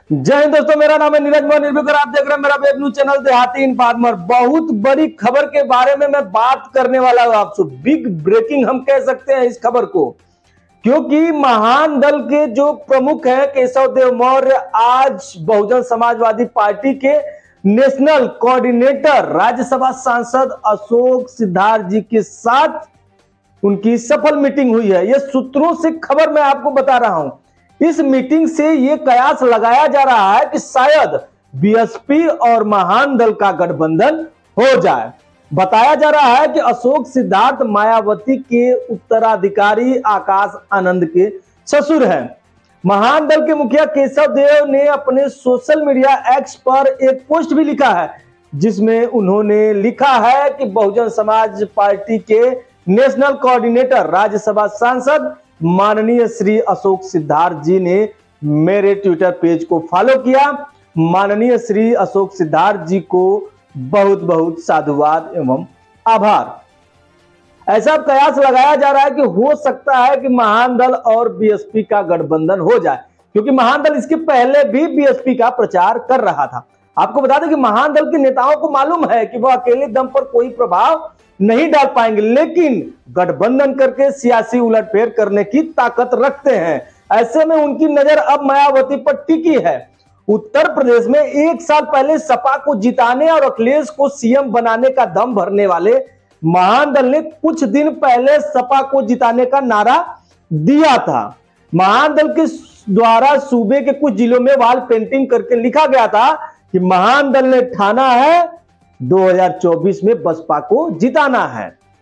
जय हिंद दोस्तों, मेरा नाम है नीरज मोहन निर्भीकर। आप देख रहे हैं मेरा वेब न्यूज चैनल देहाती इन फार्मर। बहुत बड़ी खबर के बारे में मैं बात करने वाला हूं आपसे। बिग ब्रेकिंग हम कह सकते हैं इस खबर को, क्योंकि महान दल के जो प्रमुख हैं केशव देव मौर्य आज बहुजन समाजवादी पार्टी के नेशनल कोऑर्डिनेटर राज्यसभा सांसद अशोक सिद्धार्थ जी के साथ उनकी सफल मीटिंग हुई है। यह सूत्रों से खबर मैं आपको बता रहा हूं। इस मीटिंग से यह कयास लगाया जा रहा है कि शायद बीएसपी और महान दल का गठबंधन हो जाए। बताया जा रहा है कि अशोक सिद्धार्थ मायावती के उत्तराधिकारी आकाश आनंद के ससुर हैं। महान दल के मुखिया केशव देव ने अपने सोशल मीडिया एक्स पर एक पोस्ट भी लिखा है, जिसमें उन्होंने लिखा है कि बहुजन समाज पार्टी के नेशनल कोऑर्डिनेटर राज्यसभा सांसद माननीय श्री अशोक सिद्धार्थ जी ने मेरे ट्विटर पेज को फॉलो किया। माननीय श्री अशोक सिद्धार्थ जी को बहुत बहुत साधुवाद एवं आभार। ऐसा कयास लगाया जा रहा है कि हो सकता है कि महान दल और बीएसपी का गठबंधन हो जाए, क्योंकि महान दल इसके पहले भी बीएसपी का प्रचार कर रहा था। आपको बता दें कि महान दल के नेताओं को मालूम है कि वह अकेले दम पर कोई प्रभाव नहीं डाल पाएंगे, लेकिन गठबंधन करके सियासी उलटफेर करने की ताकत रखते हैं। ऐसे में उनकी नजर अब मायावती पर टिकी है। उत्तर प्रदेश में एक साल पहले सपा को जिताने और अखिलेश को सीएम बनाने का दम भरने वाले महान दल ने कुछ दिन पहले सपा को जिताने का नारा दिया था। महान दल के द्वारा सूबे के कुछ जिलों में वॉल पेंटिंग करके लिखा गया था कि महान दल ने ठाना है 2024 में बसपा को जिताना है।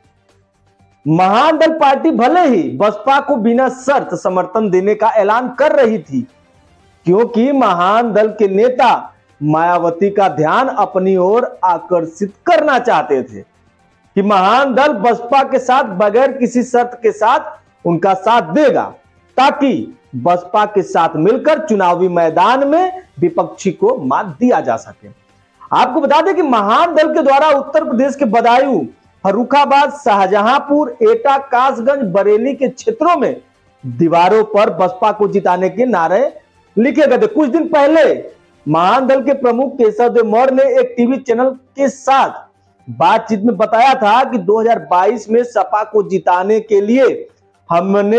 महान दल पार्टी भले ही बसपा को बिना शर्त समर्थन देने का ऐलान कर रही थी, क्योंकि महान दल के नेता मायावती का ध्यान अपनी ओर आकर्षित करना चाहते थे कि महान दल बसपा के साथ बगैर किसी शर्त के साथ उनका साथ देगा, ताकि बसपा के साथ मिलकर चुनावी मैदान में विपक्षी को मात दिया जा सके। आपको बता दें कि महान दल के द्वारा उत्तर प्रदेश के बदायूं, फर्रुखाबाद, शाहजहांपुर, एटा, कासगंज, बरेली के क्षेत्रों में दीवारों पर बसपा को जिताने के नारे लिखे गए थे। कुछ दिन पहले महान दल के प्रमुख केशव देव मौर्य ने एक टीवी चैनल के साथ बातचीत में बताया था कि 2022 में सपा को जिताने के लिए हमने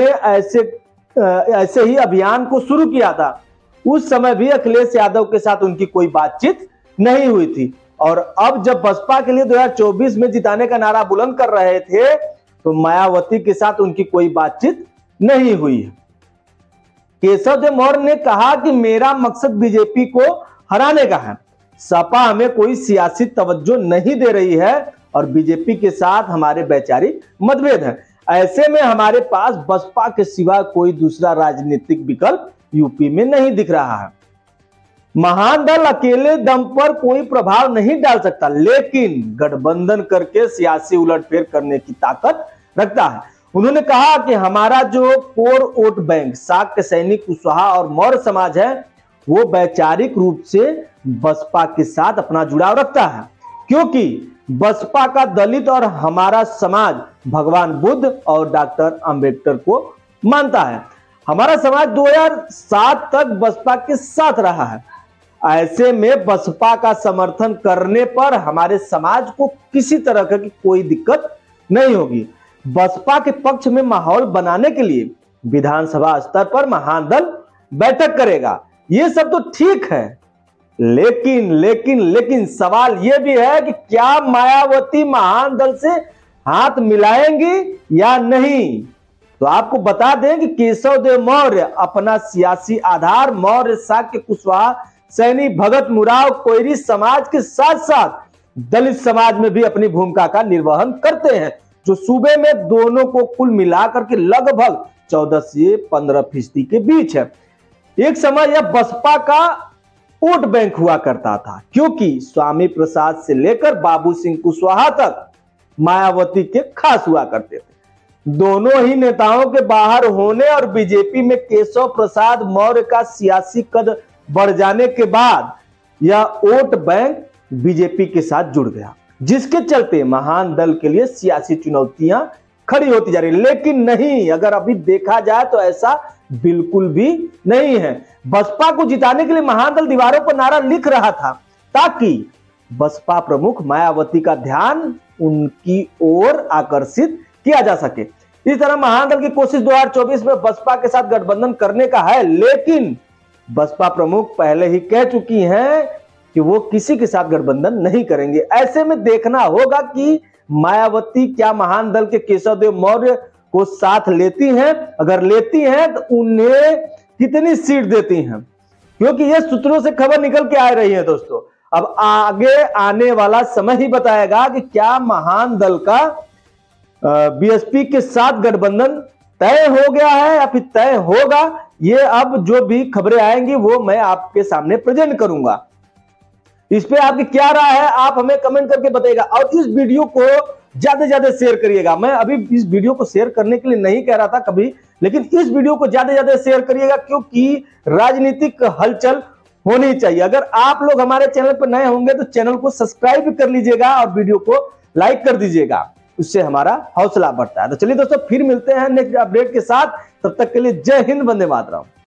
ऐसे ही अभियान को शुरू किया था। उस समय भी अखिलेश यादव के साथ उनकी कोई बातचीत नहीं हुई थी, और अब जब बसपा के लिए 2024 में जिताने का नारा बुलंद कर रहे थे तो मायावती के साथ उनकी कोई बातचीत नहीं हुई है। केशव देव मौर्य ने कहा कि मेरा मकसद बीजेपी को हराने का है। सपा हमें कोई सियासी तवज्जो नहीं दे रही है और बीजेपी के साथ हमारे वैचारिक मतभेद हैं। ऐसे में हमारे पास बसपा के सिवा कोई दूसरा राजनीतिक विकल्प यूपी में नहीं दिख रहा है। महान दल अकेले दम पर कोई प्रभाव नहीं डाल सकता, लेकिन गठबंधन करके सियासी उलटफेर करने की ताकत रखता है। उन्होंने कहा कि हमारा जो कोर वोट बैंक शाक्य, सैनिक, कुशवाहा और मौर्य समाज है, वो वैचारिक रूप से बसपा के साथ अपना जुड़ाव रखता है, क्योंकि बसपा का दलित और हमारा समाज भगवान बुद्ध और डॉक्टर अंबेडकर को मानता है। हमारा समाज 2007 तक बसपा के साथ रहा है। ऐसे में बसपा का समर्थन करने पर हमारे समाज को किसी तरह की कोई दिक्कत नहीं होगी। बसपा के पक्ष में माहौल बनाने के लिए विधानसभा स्तर पर महान दल बैठक करेगा। ये सब तो ठीक है, लेकिन सवाल यह भी है कि क्या मायावती महान दल से हाथ मिलाएंगी या नहीं। तो आपको बता दें कि केशव देव मौर्य अपना सियासी आधार मौर्य, शाक्य, कुशवाहा, सैनी, भगत, मुराव, कोयरी समाज के साथ साथ दलित समाज में भी अपनी भूमिका का निर्वहन करते हैं, जो सूबे में दोनों को कुल मिलाकर के लगभग 14 से 15% के बीच है। एक समय यह बसपा का वोट बैंक हुआ करता था, क्योंकि स्वामी प्रसाद से लेकर बाबू सिंह कुशवाहा तक मायावती के खास हुआ करते थे। दोनों ही नेताओं के बाहर होने और बीजेपी में केशव प्रसाद मौर्य का सियासी कद बढ़ जाने के बाद यह वोट बैंक बीजेपी के साथ जुड़ गया, जिसके चलते महान दल के लिए सियासी चुनौतियां खड़ी होती जा रही। लेकिन नहीं, अगर अभी देखा जाए तो ऐसा बिल्कुल भी नहीं है। बसपा को जिताने के लिए महादल दीवारों पर नारा लिख रहा था ताकि बसपा प्रमुख मायावती का ध्यान उनकी ओर आकर्षित किया जा सके। इस तरह महादल की कोशिश 2024 में बसपा के साथ गठबंधन करने का है, लेकिन बसपा प्रमुख पहले ही कह चुकी हैं कि वो किसी के साथ गठबंधन नहीं करेंगे। ऐसे में देखना होगा कि मायावती क्या महादल के केशव देव मौर्य को साथ लेती हैं, अगर लेती हैं तो उन्हें कितनी सीट देती हैं, क्योंकि ये सूत्रों से खबर निकल के आ रही है दोस्तों। अब आगे आने वाला समय ही बताएगा कि क्या महादल का बीएसपी के साथ गठबंधन तय हो गया है या फिर तय होगा। ये अब जो भी खबरें आएंगी वो मैं आपके सामने प्रेजेंट करूंगा। इस पे आपकी क्या राय है आप हमें कमेंट करके बताइएगा, और इस वीडियो को ज्यादा से ज्यादा शेयर करिएगा। मैं अभी इस वीडियो को शेयर करने के लिए नहीं कह रहा था कभी, लेकिन इस वीडियो को ज्यादा से ज्यादा शेयर करिएगा, क्योंकि राजनीतिक हलचल होनी चाहिए। अगर आप लोग हमारे चैनल पर नए होंगे तो चैनल को सब्सक्राइब कर लीजिएगा और वीडियो को लाइक कर दीजिएगा, उससे हमारा हौसला बढ़ता है। तो चलिए दोस्तों, फिर मिलते हैं नेक्स्ट अपडेट के साथ। तब तक के लिए जय हिंद, वंदे मातरम।